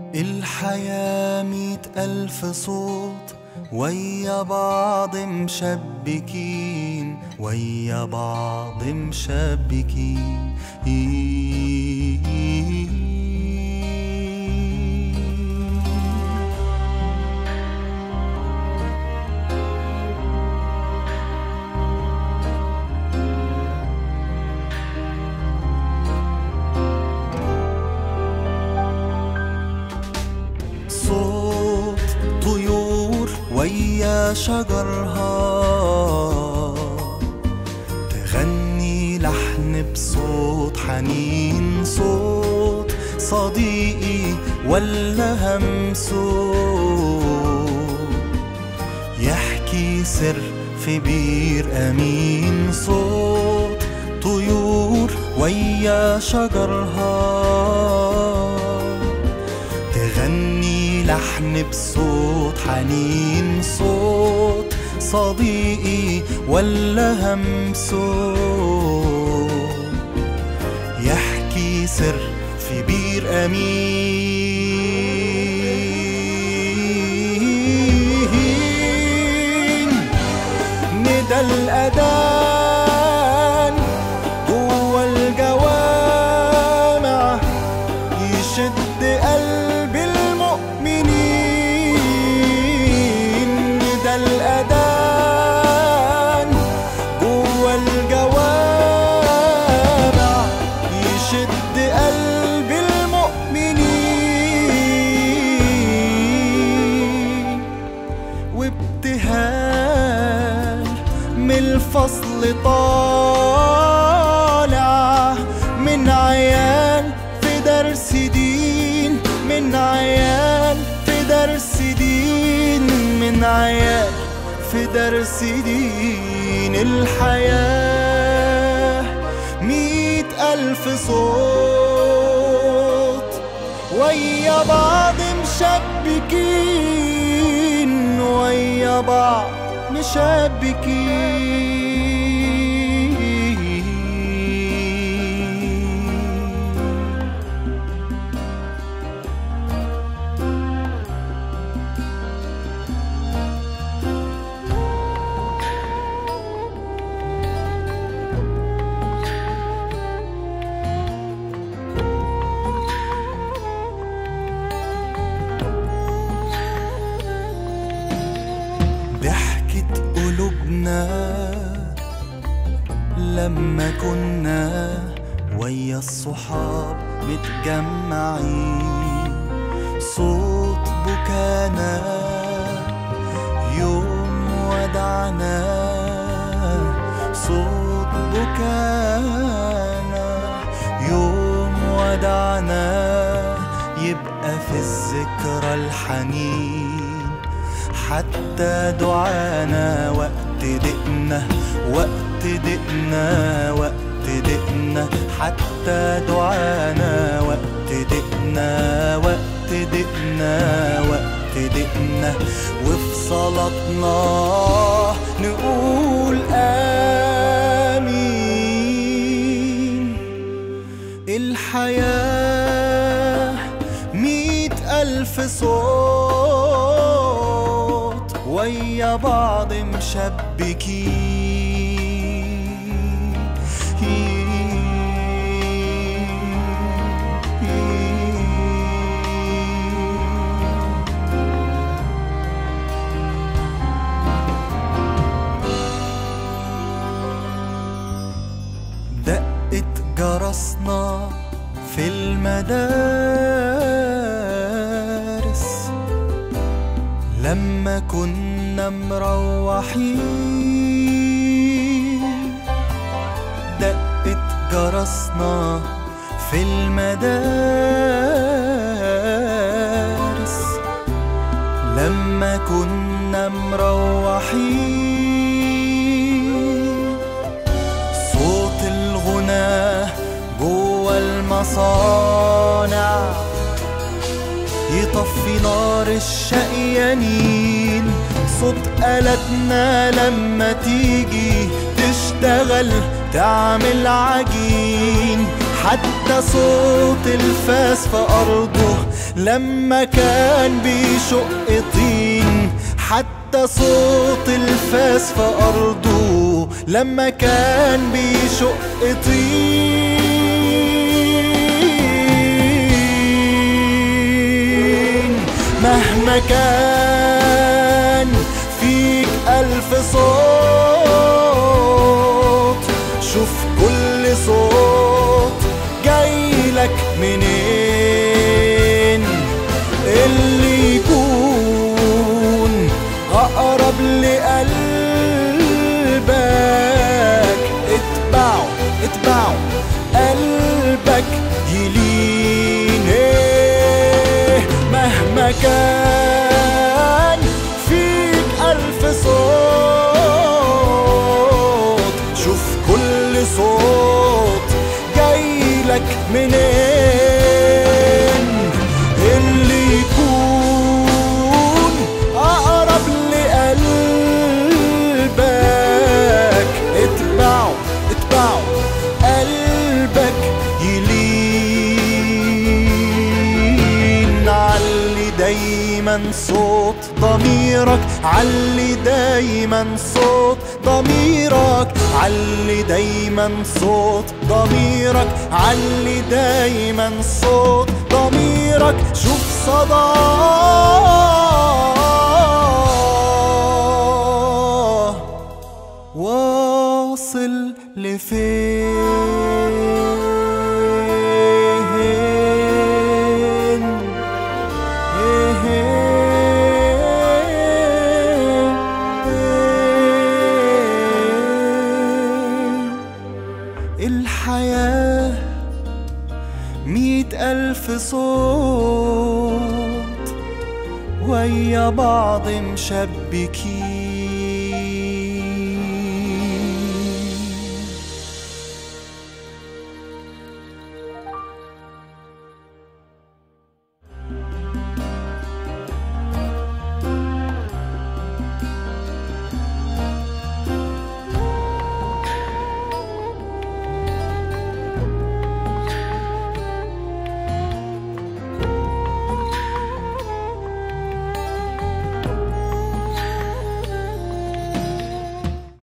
الحياة 100,000 صوت ويا بعض مشبكين، ويا بعض مشبكين. صوت طيور ويا شجرها تغني لحن بصوت حنين، صوت صديقي ولا همسوت يحكي سر في بير أمين. صوت طيور ويا شجرها تغني لحن بصوت حنين، صوت صديقي ولا همسوت يحكي سر في بير أمين. ندى الأذان جوا الجوامع يشد قلب المؤمنين. ندى الأذان جوا الجوامع يشد قلب المؤمنين. وابتهال من الفصل طالع من عيال في درس دين، من عيال في درس دين، من عيال في درس دين. الحياة 100,000 صوت ويا بعض مشبكين، ويا بعض مشبكين. ضحكت قلوبنا لما كنا ويا الصحاب متجمعين. صوت بكانا يوم ودعنا، صوت بكانا يوم ودعنا يبقى في الذكرى الحنين. حتى دعانا وقت دقنا، وقت دقنا، وقت دقنا. حتى دعانا وقت دقنا، وقت دقنا، وقت دقنا. وفي صلاتنا نقول آمين. الحياة 100,000 صوت ويا بعض مشبكين. دقت جرسنا في المدارس لما كنا مروحين. دقت جرسنا في المدارس لما كنا مروحين. صوت الغنى جوا المصانع يطفي نار الشقيانين. صوت آلاتنا لما تيجي تشتغل تعمل عجين. حتى صوت الفاس في أرضه لما كان بيشق طين، حتى صوت الفاس في أرضه لما كان بيشق طين. مهما كان فيك ألف صوت، شوف كل صوت جايلك منين. اللي يكون أقرب لقلبك اتبعه اتبعه، قلبك يلين. مهما كان فيك ألف صوت، شوف كل صوت جايلك منين. اللي يكون أقرب لقلبك اتبعه اتبعه، قلبك يلين. علي دايما صوت ضميرك، علي دايما صوت ضميرك، علي دايما صوت ضميرك، علي دايما صوت ضميرك. شوف صداه واصل لفين. الحياة 100,000 صوت ويا بعض مشبكين.